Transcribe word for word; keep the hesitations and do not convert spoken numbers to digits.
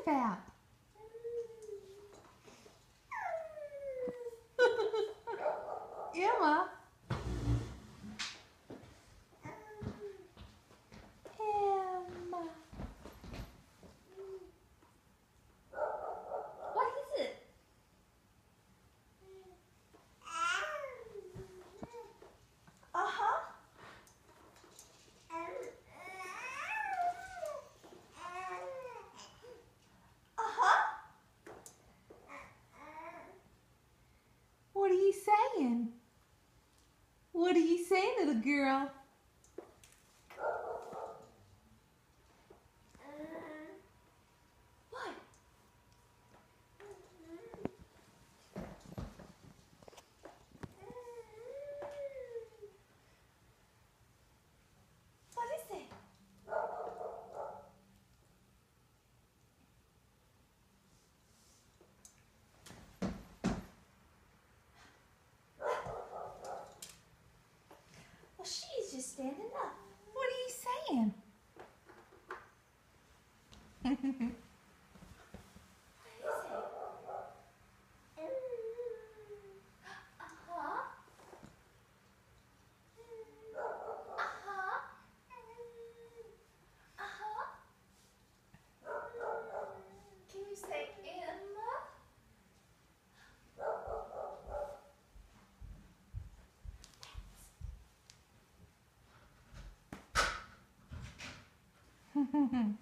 about? Emma. Emma. What is it? Uh-huh. Uh-huh. What are you saying? What are you saying, little girl? What? What is it? Well, she's just standing up. What are you saying? What is it? Uh-huh. Uh-huh. Uh-huh. Can you say Emma?